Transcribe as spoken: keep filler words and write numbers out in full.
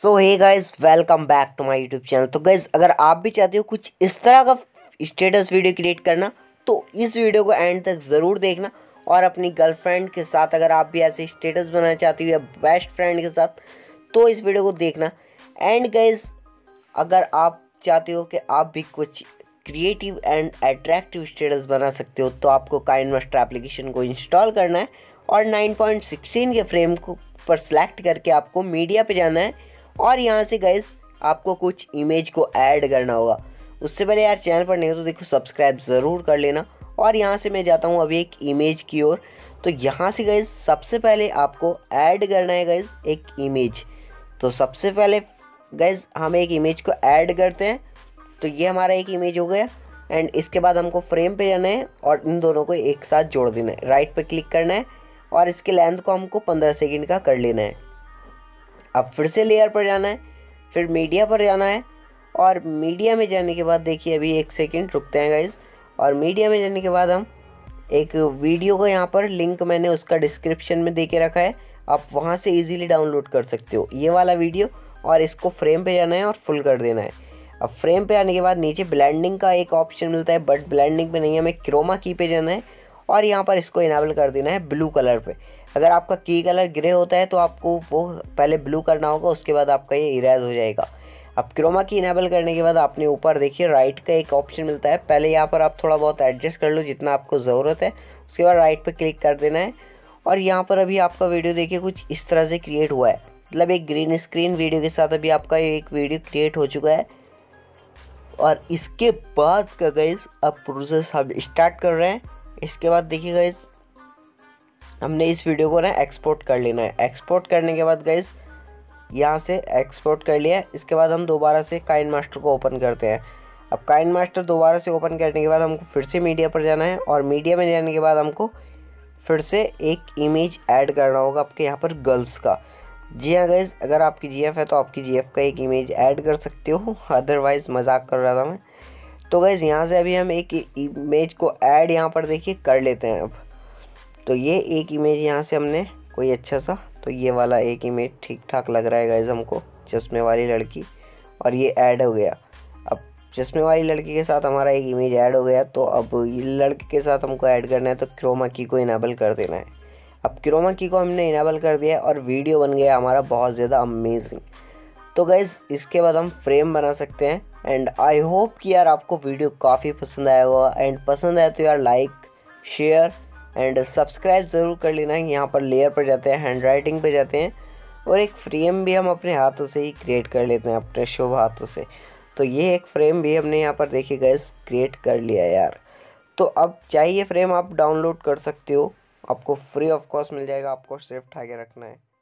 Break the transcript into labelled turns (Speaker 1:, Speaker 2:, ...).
Speaker 1: So hey guys, welcome back to my YouTube channel. तो guys, अगर आप भी चाहते हो कुछ इस तरह का स्टेटस वीडियो क्रिएट करना तो इस वीडियो को एंड तक ज़रूर देखना। और अपनी गर्लफ्रेंड के साथ अगर आप भी ऐसे स्टेटस बनाना चाहती हो या बेस्ट फ्रेंड के साथ तो इस वीडियो को देखना। एंड गाइस, अगर आप चाहते हो कि आप भी कुछ क्रिएटिव एंड अट्रैक्टिव स्टेटस बना सकते हो तो आपको काइनमास्टर एप्लीकेशन को इंस्टॉल करना है और नाइन पॉइंट सिक्सटीन के फ्रेम को पर सेलेक्ट करके आपको मीडिया पे जाना है और यहाँ से गाइस आपको कुछ इमेज को ऐड करना होगा। उससे पहले यार चैनल पर नहीं हो तो देखो सब्सक्राइब ज़रूर कर लेना। और यहाँ से मैं जाता हूँ अभी एक इमेज की ओर। तो यहाँ से गाइस सबसे पहले आपको ऐड करना है गाइस एक इमेज। तो सबसे पहले गाइस हम एक इमेज को ऐड करते हैं। तो ये हमारा एक इमेज हो गया। एंड इसके बाद हमको फ्रेम पे जाना है और इन दोनों को एक साथ जोड़ देना है। राइट पे क्लिक करना है और इसके लेंथ को हमको पंद्रह सेकंड का कर लेना है। अब फिर से लेयर पर जाना है, फिर मीडिया पर जाना है और मीडिया में जाने के बाद देखिए अभी एक सेकंड रुकते हैं गाइस। और मीडिया में जाने के बाद हम एक वीडियो को यहाँ पर लिंक मैंने उसका डिस्क्रिप्शन में दे के रखा है, आप वहाँ से इजीली डाउनलोड कर सकते हो ये वाला वीडियो। और इसको फ्रेम पे जाना है और फुल कर देना है। अब फ्रेम पे आने के बाद नीचे ब्लेंडिंग का एक ऑप्शन मिलता है, बट ब्लेंडिंग पे नहीं है, हमें क्रोमा की पे जाना है और यहाँ पर इसको इनेबल कर देना है ब्लू कलर पे। अगर आपका की कलर ग्रे होता है तो आपको वो पहले ब्लू करना होगा, उसके बाद आपका ये इरेज हो जाएगा। अब क्रोमा की इनेबल करने के बाद आपने ऊपर देखिए राइट का एक ऑप्शन मिलता है, पहले यहाँ पर आप थोड़ा बहुत एडजस्ट कर लो जितना आपको ज़रूरत है। उसके बाद राइट पे क्लिक कर देना है और यहाँ पर अभी आपका वीडियो देखिए कुछ इस तरह से क्रिएट हुआ है, मतलब एक ग्रीन स्क्रीन वीडियो के साथ अभी आपका एक वीडियो क्रिएट हो चुका है। और इसके बाद का गाइस अब प्रोसेस हम स्टार्ट कर रहे हैं। इसके बाद देखिए गाइस हमने इस वीडियो को ना एक्सपोर्ट कर लेना है। एक्सपोर्ट करने के बाद गाइस यहाँ से एक्सपोर्ट कर लिया। इसके बाद हम दोबारा से काइनमास्टर को ओपन करते हैं। अब काइनमास्टर दोबारा से ओपन करने के बाद हमको फिर से मीडिया पर जाना है और मीडिया में जाने के बाद हमको फिर से एक इमेज ऐड करना होगा आपके यहाँ पर गर्ल्स का। जी हाँ गाइस, अगर आपकी जीएफ है तो आपकी जीएफ का एक इमेज ऐड कर सकते हो, अदरवाइज़ मजाक कर रहा था मैं। तो गाइस यहाँ से अभी हम एक इमेज को ऐड यहाँ पर देखिए कर लेते हैं। अब तो ये एक इमेज यहाँ से हमने कोई अच्छा सा, तो ये वाला एक इमेज ठीक ठाक लग रहा है गाइस हमको, चश्मे वाली लड़की, और ये ऐड हो गया। अब चश्मे वाली लड़की के साथ हमारा एक इमेज ऐड हो गया। तो अब ये लड़के के साथ हमको ऐड करना है तो क्रोमा की को इनेबल कर देना है। अब क्रोमा की को हमने इनेबल कर दिया और वीडियो बन गया हमारा बहुत ज़्यादा अमेजिंग। तो गाइस इसके बाद हम फ्रेम बना सकते हैं। एंड आई होप कि यार आपको वीडियो काफ़ी पसंद आया होगा। एंड पसंद आया तो यार लाइक शेयर एंड सब्सक्राइब ज़रूर कर लेना। यहाँ पर लेयर पर जाते हैं, हैंड राइटिंग पर जाते हैं और एक फ्रेम भी हम अपने हाथों से ही क्रिएट कर लेते हैं, अपने शुभ हाथों से। तो ये एक फ्रेम भी हमने यहाँ पर देखिए गाइस क्रिएट कर लिया यार। तो अब चाहिए फ्रेम आप डाउनलोड कर सकते हो, आपको फ्री ऑफ कॉस्ट मिल जाएगा, आपको सिर्फ उठा के रखना है।